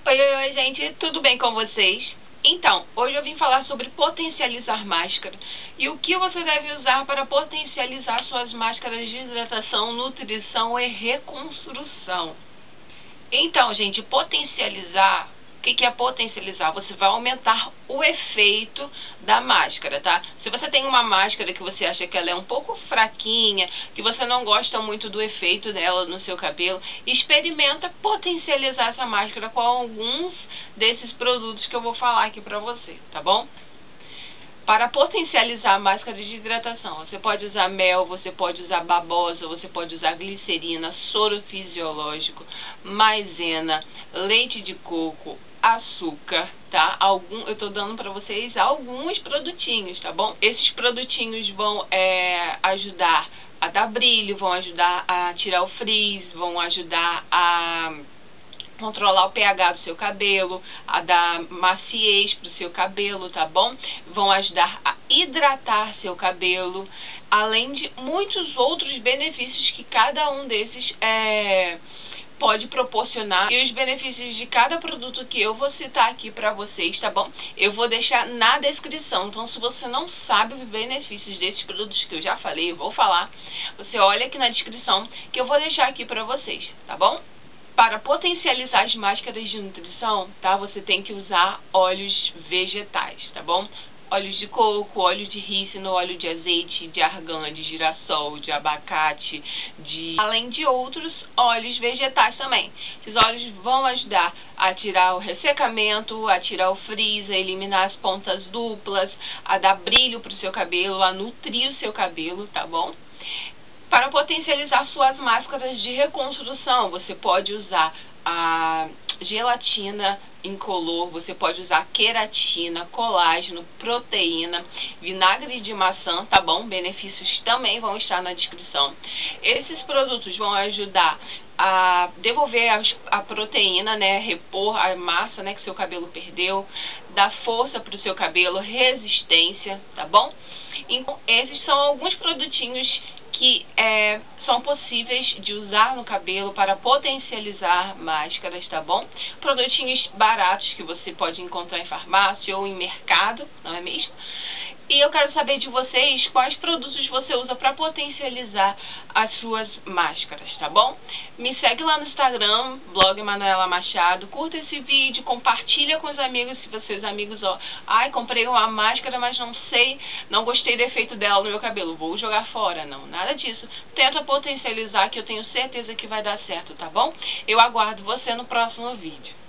Oi, gente, tudo bem com vocês? Então, hoje eu vim falar sobre potencializar máscara e o que você deve usar para potencializar suas máscaras de hidratação, nutrição e reconstrução. Então, gente, potencializar, o que é potencializar? Você vai aumentar o efeito da máscara, tá? Se você tem uma máscara que você acha que ela é um pouco fraquinha, que você não gosta muito do efeito dela no seu cabelo, experimenta potencializar essa máscara com alguns desses produtos que eu vou falar aqui pra você, tá bom? Para potencializar a máscara de hidratação, você pode usar mel, você pode usar babosa, você pode usar glicerina, soro fisiológico, maisena, leite de coco, açúcar, tá? Eu tô dando pra vocês alguns produtinhos, tá bom? Esses produtinhos vão ajudar a dar brilho, vão ajudar a tirar o frizz, vão ajudar a controlar o pH do seu cabelo, a dar maciez pro seu cabelo, tá bom? Vão ajudar a hidratar seu cabelo, além de muitos outros benefícios que cada um desses pode proporcionar. E os benefícios de cada produto que eu vou citar aqui pra vocês, tá bom? Eu vou deixar na descrição. Então, se você não sabe os benefícios desses produtos que eu já falei, eu vou falar, você olha aqui na descrição que eu vou deixar aqui pra vocês, tá bom? Para potencializar as máscaras de nutrição, tá? Você tem que usar óleos vegetais, tá bom? Óleos de coco, óleo de rícino, óleo de azeite, de argan, de girassol, de abacate, além de outros óleos vegetais também. Esses óleos vão ajudar a tirar o ressecamento, a tirar o frizz, a eliminar as pontas duplas, a dar brilho para o seu cabelo, a nutrir o seu cabelo, tá bom? Para potencializar suas máscaras de reconstrução, você pode usar a gelatina incolor, você pode usar queratina, colágeno, proteína, vinagre de maçã, tá bom? Benefícios também vão estar na descrição. Esses produtos vão ajudar a devolver a proteína, né, repor a massa, né, que seu cabelo perdeu, dar força para o seu cabelo, resistência, tá bom? Então, esses são alguns produtinhos que são possíveis de usar no cabelo para potencializar máscaras, tá bom? Produtinhos baratos que você pode encontrar em farmácia ou em mercado, não é mesmo? E eu quero saber de vocês quais produtos você usa para potencializar as suas máscaras, tá bom? Me segue lá no Instagram, blog Manuela Machado, curta esse vídeo, compartilha com os amigos, se vocês amigos, ai, comprei uma máscara, mas não gostei do efeito dela no meu cabelo, vou jogar fora, não, nada disso. Tenta potencializar que eu tenho certeza que vai dar certo, tá bom? Eu aguardo você no próximo vídeo.